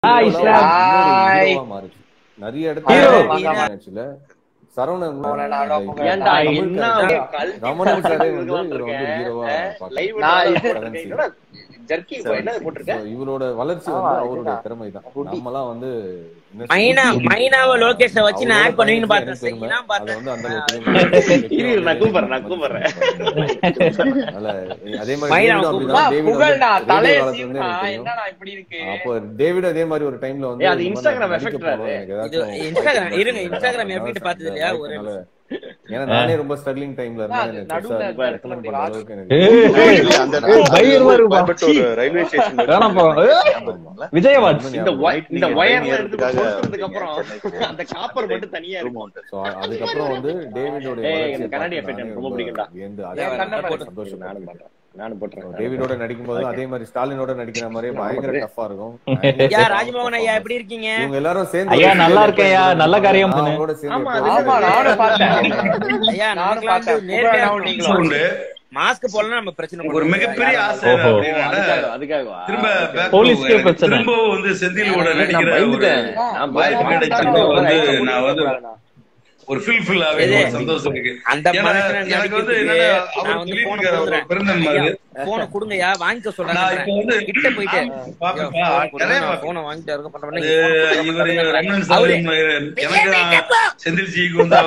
மாறுச்சு நிறைய இடத்துல. சரவணன் ரமணன் சாரே வந்து இவரோட வளர்ச்சி வந்து அவருடைய திறமை தான். நம்மலாம் வந்து மைனாவை லோகேஷ வச்சு நான் ஆட் பண்ணுவீங்கன்னு பார்த்தேன். அது வந்து அந்த அதே மாதிரி அப்போ டேவிட் அதே மாதிரி ஒரு டைம்ல வந்து இன்ஸ்டாகிராம் எஃபெக்ட் பார்த்தது இல்லையா? ஏன்னா நானே ரொம்ப ஸ்ட்ரகிளிங் டைம்ல இருந்தேன். ரயில்வே ஸ்டேஷன் அதுக்கப்புறம் வந்து டேவிடோட டேவிடோட நடிக்கும் போது அதே மாதிரி ஸ்டாலினோட நடிக்கிற மாதிரி பயங்கர டஃபா இருக்கும். ராஜ்மோகன் ஐயா எப்படி இருக்கீங்க? இவங்க எல்லாரும் சேர்ந்து ஐயா நல்லா இருக்கேயா, நல்ல காரியம் மாஸ்க் போடலாம் நம்ம பிரச்சனை. ஒரு மிகப்பெரிய ஆசை திரும்ப போலீஸ்க்கே பிரச்சனை. திரும்ப வந்து செந்திலோட நடிக்கிற வாய்ப்பு கிடைச்சது வந்து நான் வந்து ஒரு ஃபில் ஆவே சந்தோஷம் இருக்கு. எனக்கு வந்து பிறந்தநாள் மாதிரி போன கொடுங்கயா வாங்கிக்க சொல்றேன். கிட்ட போயிட்டு போன வாங்கிட்டு செந்தில்ஜிக்கு வந்து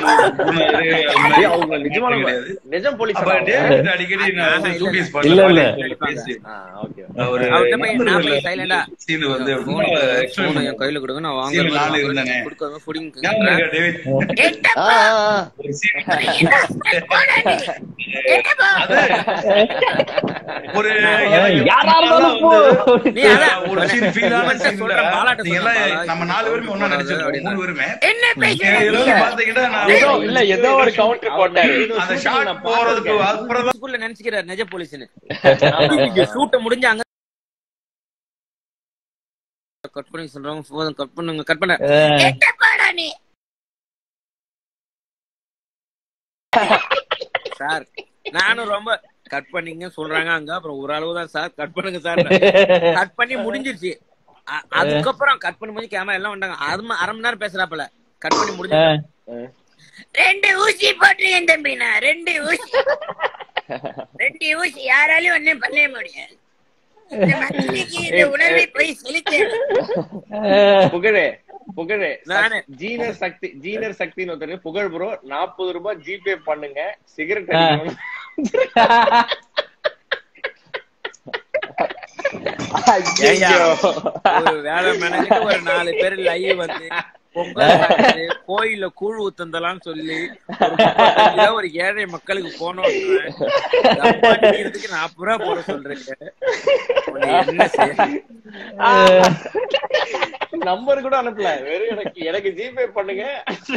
நிஜம் போலீஸ் அடிக்கடி கையில கொடுங்க நான் வாங்க. ஒரு நம்ம 4 பேருமே ஒண்ணா நடிச்சிருக்கோம். 3 பேருமே இல்ல ஏதோ ஒரு கவுண்டர் போட்டாரு. அந்த ஷாட் போறதுக்கு அப்புறம் நினைச்சுக்கிறார் நிஜ போலீஸ்னு. ஷூட்ட முடிஞ்சாங்க கட் பண்ணி சொல்றாங்க. கட் பண்ணுங்க கட் பண்ண சார் நானும் ரொம்ப கட் பண்ணீங்க சொல்றாங்க அங்க. அப்புறம் ஒரு அளவு தான் சார் கட் பண்ணுங்க சார். கட் பண்ணி முடிஞ்சிருச்சு. அதுக்கப்புறம் கட் பண்ணி முடிஞ்சு கேமரா எல்லாம் வந்தாங்க. அரை மணி நேரம் பேசுறாப்பல. கட் பண்ணி முடிஞ்சு 2 ஊசி போட்டுருக்கேன் தம்பினா. 2 ஊசி யாராலையும் ஒன்னும் பண்ண முடியாது. உணர்வை போய் செலுத்து புகழே ஜீனர் சக்தின்னு ஒருத்தர் புகழ் ப்ரோ 40 ரூபாய் ஜிபே பண்ணுங்க சிகரெட் வேலை மெனக்கிட்டு ஒரு 4 பேர் லைவ் வந்து கோயில கூழ் ஊத்தந்தலாம் சொல்லி ஒரு ஏழை மக்களுக்கு போனோம் 40 ரூபா போட சொல்றீங்க. என்ன செய்ய நம்பர் கூட அனுப்பல. வெறும் எனக்கு ஜிபே பண்ணுங்க.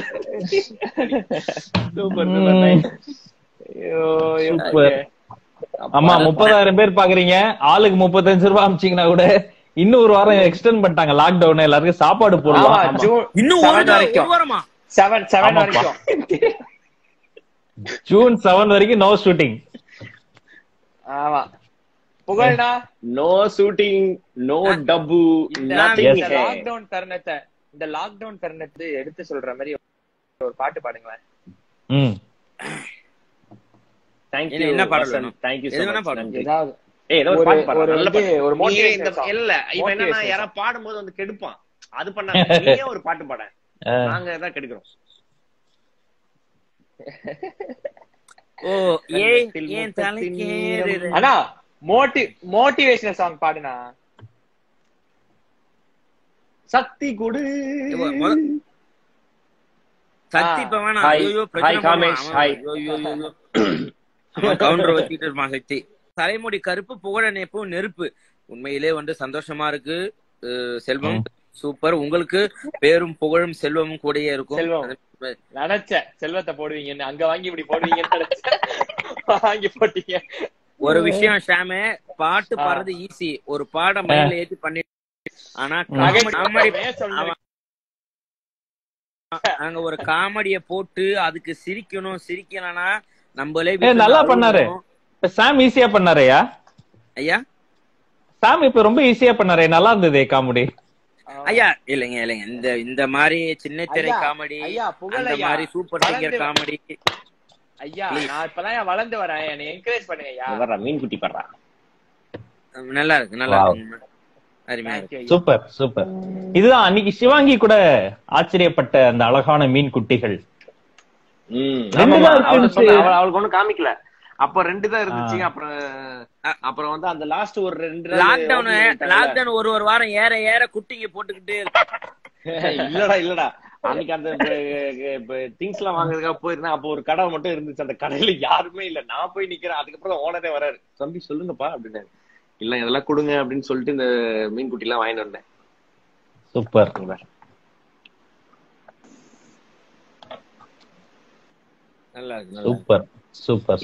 ஆமா 30,000 பேர் பாக்குறீங்க. ஆளுக்கு 35 ரூபாய் அமிச்சீங்கன்னா கூட இன்னும் ஒரு வாரம் எக்ஸ்டெண்ட் பண்ணிட்டாங்க லாக்டவுன். எல்லாருக்கும் சாப்பாடு போடலாம். இன்னும் ஜூன் 7 வரைக்கும் நோ ஷூட்டிங். ஆமா புகழ்னா no shooting no dub nothing. இந்த லாக்டவுன் தருணத்தை எடுத்து சொல்ற மாதிரி ஒரு பாட்டு பாடுங்களேன். Thank you. என்ன பாடணும்? Thank you so much. ஏதாவது ஏதோ ஒரு பாட்டு பாடு. நல்ல பாட்டு. ஒரு மோட்டிவேஷன் இல்ல. இவன் என்னன்னா யாரா பாடும்போது வந்து கெடுப்பான். அது பண்ணாத. நீயே ஒரு பாட்டு பாட. நாங்க தான் கெடுக்குறோம். ஓ ஏன் தலைக்கேறு. அண்ணா மோட்டிவேஷனல் சாங் பாடுனா. சக்தி கொடு. சக்தி பவனா. ஐயோ பிரச்சனை. ஐயோ கவுண்டர் வச்சிட்டு இருப்பான் சக்தி. தலைமுடி கருப்பு புகழநேப்பு நெருப்பு. உண்மையிலே வந்து சந்தோஷமா இருக்கு. செல்வம் சூப்பர். உங்களுக்கு பேரும் புகழும் செல்வமும் கூடயே இருக்கும். நினைச்ச செல்வத்தை போடுவீங்கன்னு அங்க வாங்கி இப்படி போடுவீங்கன்னு வாங்கி போட்டீங்க. ஒரு விஷயம் ஷாமே, பாட்டு பாடுறது ஈஸி. ஒரு பாட மயில ஏத்தி பண்ணி. ஆனா அங்க ஒரு காமெடிய போட்டு அதுக்கு சிரிக்கணும். சிரிக்கலனா நம்மளே நல்லா பண்ணாரு. சாம் ஈஸியா பண்ணாரையா? ஐயா சாம் இப்ப ரொம்ப ஈஸியா பண்ணாரே. நல்லா இருந்தது காமெடி. ஐயா இல்லைங்க இந்த மாதிரி சின்ன திரை காமெடி, அந்த மாதிரி சூப்பர் சிங்கர் காமெடி. ஐயா நான் இப்பதான் வளர்ந்து வரேன், என்னை என்கரேஜ் பண்ணுங்க ஐயா. மீன் குட்டி படுறா நல்லா இருக்கு, நல்லா இருக்கு, அருமையா இருக்கு. Super super. இதுதான் அன்னைக்கு சிவாங்கி கூட ஆச்சரியப்பட்ட அந்த அழகான மீன் குட்டிகள். அவளுக்கு ஒண்ணும் காமிக்கல, அப்ப 2 தான் இருந்துச்சு. அப்புறம் வந்து அந்த லாஸ்ட் ஒரு 2 லாக்டவுன் ஒரு வாரம் ஏற குட்டிங்க போட்டுக்கிட்டு. இல்லடா அன்னைக்கு அந்த திங்ஸ் எல்லாம் வாங்குறதுக்காக போயிருந்தேன். அப்போ ஒரு கடை மட்டும் இருந்துச்சு, அந்த கடையில யாருமே இல்ல. நான் போய் நிக்கிறேன், அதுக்கப்புறம் ஓனரே வராரு. தம்பி சொல்லுங்கப்பா அப்படின்னு. இல்ல இதெல்லாம் கொடுங்க அப்படின்னு சொல்லிட்டு இந்த மீன் குட்டி எல்லாம் வாங்கிட்டு வந்தேன். சூப்பர். Super super.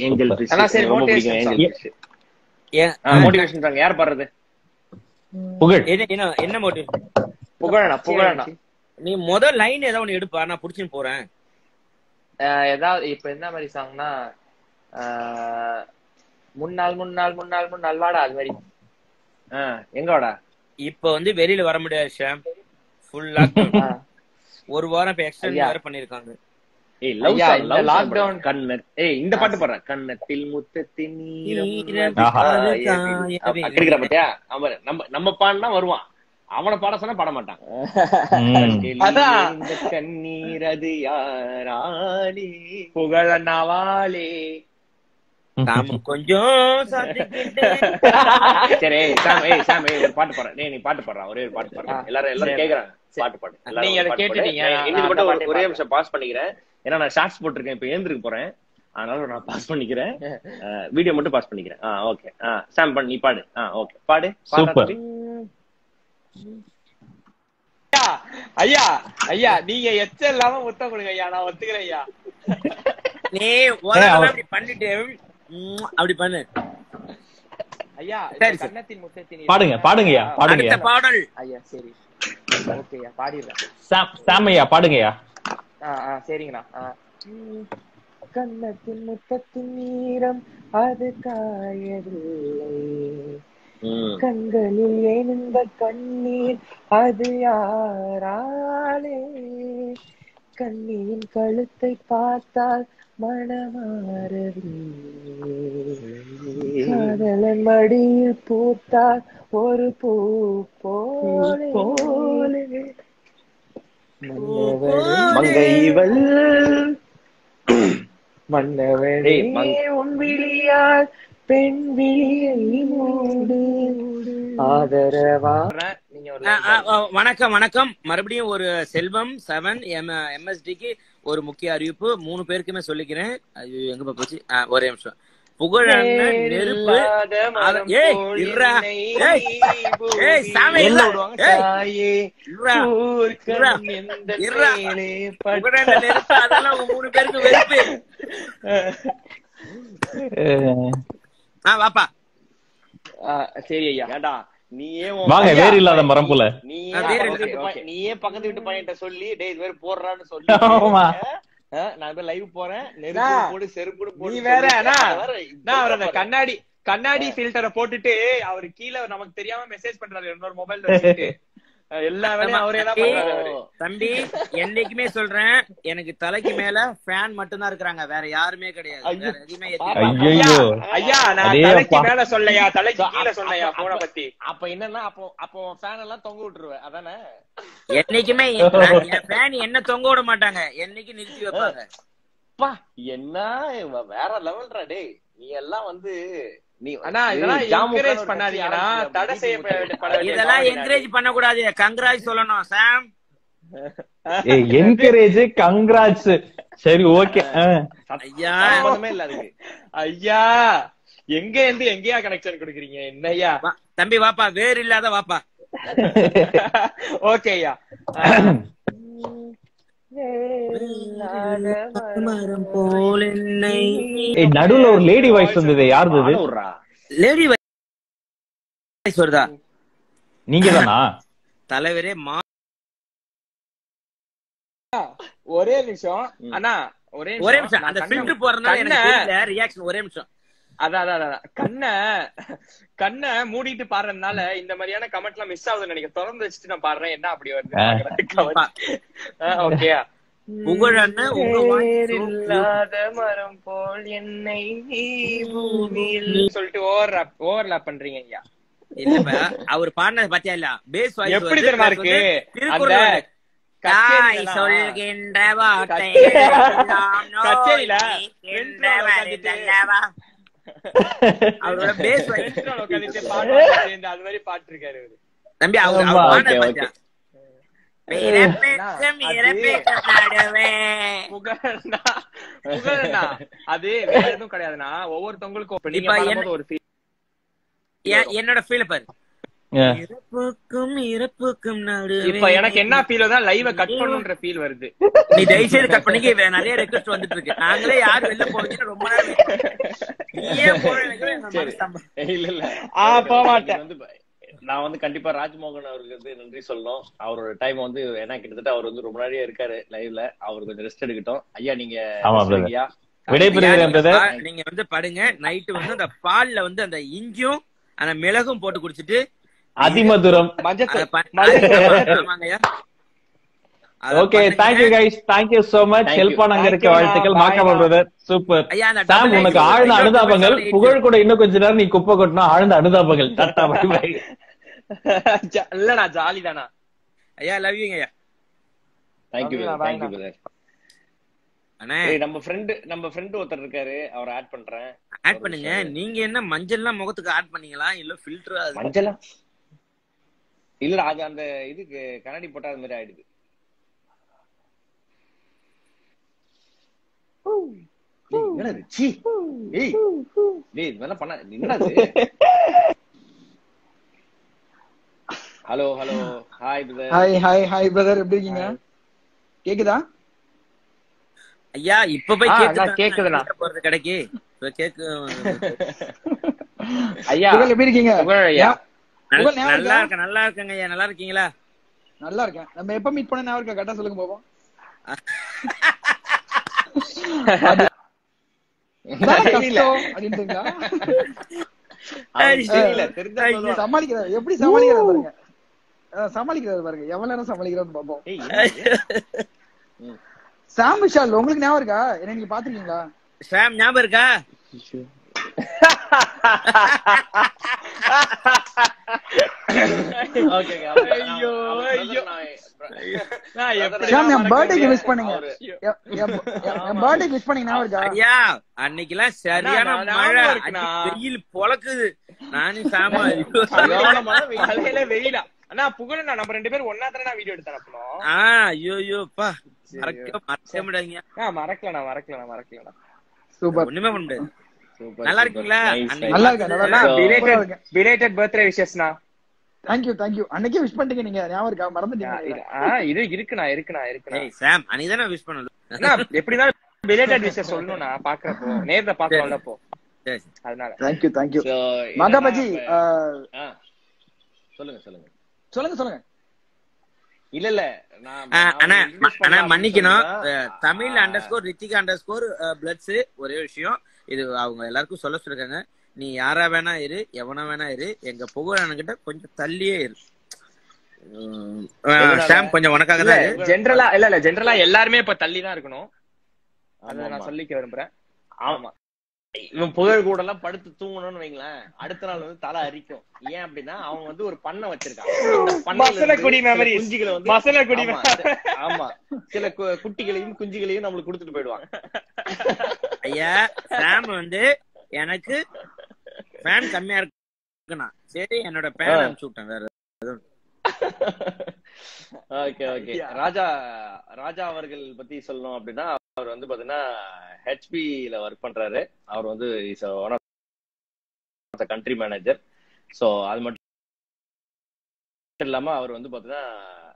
மோட்டிவேஷன் யார் பாடுறது? புகழ். என்ன மோட்டிவேஷன்? புகழனா நீ முதல் லைன் ஏதாவது ஒண்ணு எடுப்பா, நான் புடிச்சுன்னு போறேன். ஏதாவது இப்ப என்ன மாதிரி சாங்னா முன்னாள் முன்னாள் முன்னாள் முன்னாள் வாடா, அது மாதிரி. எங்க வாடா? இப்ப வந்து வெளியில வர முடியாது ஷாம், ஃபுல் லாக்டவுன். ஒரு வாரம் இப்ப எக்ஸ்டெண்ட் வேற பண்ணிருக்காங்க. லாக்டவுன் இந்த பாட்டு பாடுறேன். கண்ணத்தில் முத்தத்தின் பாத்தியா, நம்ம பாடினா வருவான், அவனை பாட சொன்னா பாட மாட்டான். கண்ணீர் அது யாராலே புகழனாவாலே கொஞ்சம். சரி சாம் ஒரு பாட்டு பாடுறேன். நீ பாட்டு பாடுறான், ஒரே ஒரு பாட்டு பாடுறேன். எல்லாரும் கேக்குறாங்க, பாட்டு பாடு. நீங்க அதை கேட்டுட்டீங்க, இன்னைக்கு மட்டும் ஒரே நிமிஷம் பாஸ் பண்ணிக்கிறேன். ஏன்னா நான் ஷார்ட்ஸ் போட்டிருக்கேன், இப்ப ஏந்திருக்கு போறேன், அதனால நான் பாஸ் பண்ணிக்கிறேன். வீடியோ மட்டும் பாஸ் பண்ணிக்கிறேன். ஓகே சாம் பண்ணி நீ பாடு. ஓகே பாடு. சூப்பர். ஐயா ஐயா நீங்க எச்ச இல்லாம முத்தம் கொடுங்க ஐயா, நான் ஒத்துக்கிறேன் ஐயா. நீ அப்படி பண்ணிட்டு அப்படி பண்ணு ஐயா. கண்ணத்தின் முத்தத்தின் பாடுங்க பாடுங்கய்யா, பாடுங்க பாடல் ஐயா. சரி ஓகேயா, பாடிடுறேன். சாம் ஐயா பாடுங்கய்யா. சரிங்கண்ணா. கண்ணத்தின் முத்தத்தின் நீரம் அது காயவில்லை, கண்களில் எழுந்த கண்ணீர் அது யாராலே, கண்ணியின் கழுத்தை பார்த்தால் மனமாறவில்லை, காதலன் மடியில் பூத்தால் ஒரு பூ போலே, மங்கைவள் மன்னவனே உன் விழியால் பெண் விழியை மூடு ஆதரவா. வணக்கம். மறுபடியும் ஒரு செல்வம் 7 MSDக்கு ஒரு முக்கிய அறிவிப்பு 3 பேருக்குமே சொல்லிக்கிறேன். அது எங்க போச்சு? ஒரே நிமிஷம். புகழ் நெருப்பு. அதெல்லாம் 3 பேருக்கு வெறுப்பு. வாப்பா. சரி ஐயா. ஏண்டா நீயே வாங்க, வேற இல்லாத மரம் போல. நீயே பக்கத்து வீட்டு பையன்கிட்ட சொல்லி டேய் வேற போடுறான்னு சொல்லி நான் லைவ் போறேன், நெருப்பு போடு செருப்பு போடு. நீ வேற அவர் கண்ணாடி ஃபில்டரை போட்டுட்டு அவரு கீழே நமக்கு தெரியாம மெசேஜ் பண்றாரு இன்னொரு மொபைல் வச்சுட்டு. எல்லா வேலையும் அவரே தான் பண்றாரு. தம்பி என்னைக்குமே சொல்றேன், எனக்கு தலைக்கு மேல ஃபேன் மட்டும் தான் இருக்காங்க, வேற யாருமே கிடையாது. ஐயா நான் தலைக்கு மேல சொல்லலையா, தலைக்கு கீழே சொன்னையா போன பத்தி. அப்ப என்னன்னா அப்போ ஃபேன் எல்லாம் தொங்க விட்டுருவேன் அதானே? என்னைக்குமே ஃபேன் என்ன தொங்க விட மாட்டாங்க, என்னைக்கு நிறுத்தி வைப்பாங்க. என்ன வேற லெவல்ரா டேய். நீ எல்லாம் வந்து இதெல்லாம் என்கரேஜ் பண்ண கூடாது, கங்க்ராஜ் சொல்லணும் சாம். Encourage congrats. சரி ஓகே. ஐயா இல்ல அதுக்கு. ஐயா எங்க இருந்து எங்கயா கனெக்ஷன் கொடுக்குறீங்க என்னய்யா? தம்பி வாப்பா, வேற இல்லாத வாப்பா. ஓகே ஐயா. நடுவுல ஒரு லேடி வாய்ஸ் வந்தது, யாருது? லேடி வாய்ஸ் வருதா? நீங்க தானா தலைவரே? ஒரே நிமிஷம் அண்ணா, ஒரே நிமிஷம். அந்த ஃபில்டர் போறதுனால எனக்கு தெரியல ரியாக்ஷன். ஒரே நிமிஷம். அதான் கண்ணை மூடிட்டு பாடுறதுனால இந்த மாதிரியான கமெண்ட் எல்லாம் மிஸ் ஆகுதுன்னு நினைக்கிறேன். திறந்து வச்சுட்டு நான் பாடுறேன், என்ன அப்படி வருது. ஓகேயா? இல்லாத மரம் போல் என்னை பூமியில் சொல்லிட்டு ஓவர்லாப் பண்றீங்க ஐயா. இல்ல அவர் பாடினது பாத்தியா இல்ல, பேஸ் வாய்ஸ் எப்படி தெரியுமா இருக்கு? அந்த சொல்கின்ற வார்த்தை கச்சேரியில அவரோட பேஸ் வாய்ஸ் அது மாதிரி பாட்டு இருக்காரு தம்பி. அவர் பாடினது பாத்தியா? அது வேற எதுவும் கிடையாதுன்னா ஒவ்வொருத்தவங்களுக்கும் ஒரு என்னோட ஃபீல் பாரு. இறப்புக்கும் இப்ப எனக்கு என்ன ஃபீல் தான் லைவ கட் பண்ணுன்ற ஃபீல் வருது. நீ தயவுசெய்து கட் பண்ணிக்க, நிறைய ரெக்வெஸ்ட் வந்துட்டு இருக்கு. நாங்களே யார் வெளில போறீங்க ரொம்ப இல்ல போக மாட்டேன். நான் வந்து கண்டிப்பா ராஜ்மோகன் அவருக்கு வந்து நன்றி சொல்லணும். அவரோட டைம் வந்து ஏன்னா கிட்டத்தட்ட அவர் வந்து ரொம்ப நாளையே இருக்காரு லைவ்ல. அவர் கொஞ்சம் ரெஸ்ட் எடுக்கட்டும். ஐயா நீங்க நீங்க வந்து படுங்க. நைட்டு வந்து அந்த பால்ல வந்து அந்த இஞ்சும் அந்த மிளகும் போட்டு குடிச்சிட்டு அதிமதுரம் okay. Thank you guys, thank you so much. Help பண்ணாங்க இருக்க வாழ்த்துக்கள். மாக்காமா பிரதர் சூப்பர். சாம் உனக்கு ஆழ்ந்த அனுதாபங்கள். புகழ் கூட இன்னும் கொஞ்ச நேரம் நீ குப்பை கொட்டினா ஆழ்ந்த அனுதாபங்கள். Tata bye bye. இல்லடா ஜாலி தானா ஐயா, லவ் யூ ஐயா. Thank you brother. அண்ணே நம்ம ஃப்ரெண்ட் ஒருத்தர் இருக்காரு, அவரை ஆட் பண்றேன். ஆட் பண்ணுங்க. நீங்க என்ன மஞ்சள்லாம் முகத்துக்கு ஆட் பண்ணீங்களா இல்ல ஃபில்டரா? மஞ்சளா இல்லடா, அது அந்த இதுக்கு கண்ணாடி போட்டா அது மாதிரி ஆயிடுது. Hello hello hi brother. Hi brother, எப்படி இருக்கீங்க? கேக்குதா ஐயா? இப்ப போய் கேக்குதுடா போறது கடைக்கு கேக்கு. ஐயா எப்படி இருக்கீங்க? நல்லா இருக்கேன். நல்லா இருக்கேங்க ஐயா. நல்லா இருக்கீங்களா? நல்லா இருக்கேன். நம்ம எப்ப மீட் பண்ண ஞாபகம் இருக்கா? கரெக்டா சொல்லுங்க பாப்போம். சமாளிக்கிறாரு, எப்படி சமாளிக்கிறாரு பாருங்க. சமாளிக்கிறாரு பாருங்க, எவ்வளவு நேரம் சமாளிக்கிறான்னு பாப்போம். சாம் விஷால் உங்களுக்கு ஞாபகம் இருக்கா? என்ன நீங்க பாத்துருக்கீங்களா? சாம் ஞாபகம் இருக்கா? அன்னைக்கெல்லாம் சரியான மழை, வெயில் பொழக்குது. நானும் சாமா வெயிலா அண்ணா புகழ் நம்ம 2 பேரும் ஒன்னா தானே வீடியோ எடுத்தோம். ஐயோப்பா மறக்கலண்ணா. சூப்பர். ஒண்ணுமே பண்ண முடியாது. நல்லா இருக்கீங்களா? நல்லா இருக்கேன். பிலேட்டட் பர்த்டே விஷஸ்னா. Thank you. அன்னைக்கே விஷ் பண்ணிட்டீங்க நீங்க, ஞாபகம் இருக்கா? மறந்துட்டீங்க. இது இருக்குண்ணா. ஏய் சாம், அன்னைக்கு விஷ் பண்ணல. அண்ணா எப்படினா பிலேட்டட் விஷஸ் சொல்லணும்னா பாக்குறப்போ நேர்ல பாக்கறோம்ல அப்போ. அதனால தேங்க் யூ. மகாபாஜி சொல்லுங்க. இல்ல அண்ணா மன்னிக்கணும். தமிழ் _ரித்திகா _பிளட்ஸ் ஒரே விஷயம். இது அவங்க எல்லாருக்கும் சொல்லிருக்காங்க. நீ யாரா வேணா இரு, எவனா வேணா இரு, எங்க புகழன்கிட்ட கொஞ்சம் தள்ளியே இரு. சாம் கொஞ்சம் உனக்காக தான். ஜெனரலா எல்லாருமே இப்ப தள்ளி தான் இருக்கணும். அத நான் சொல்லிக்க விரும்புறேன். ஆமா, இவன் புகழ் கூட எல்லாம் படுத்து தூங்கணும்னு வைங்களேன், அடுத்த நாள் வந்து தலை அரிக்கும். ஏன் அப்படின்னா அவங்க வந்து ஒரு பண்ணை வச்சிருக்காங்க. குஞ்சுகளை வந்து ஆமா சில குட்டிகளையும் குஞ்சுகளையும் நம்மளுக்கு கொடுத்துட்டு போயிடுவாங்க. ஐயா சாம் வந்து எனக்கு ஃபேன் கம்மியா இருக்குண்ணா, சரி என்னோட ஃபேன் அனுப்பிச்சு விட்டேன். வேற ஓகே ராஜா அவர்கள் பத்தி சொல்லணும் அப்படின்னா, அவர் வந்து பாத்தீங்கன்னா ஹெச்பில ஒர்க் பண்றாரு. அவர் வந்து is one of the country manager. So அது மட்டும் இல்லாம அவர் வந்து பாத்தீங்கன்னா